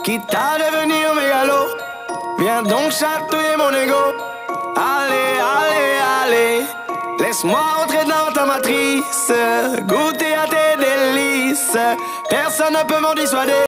quitte à devenir mégalo. Viens donc chatouiller mon ego. Allez, allez, allez, laisse-moi entrer dans ta matrice, goûter à tes délices. Personne ne peut m'en dissuader.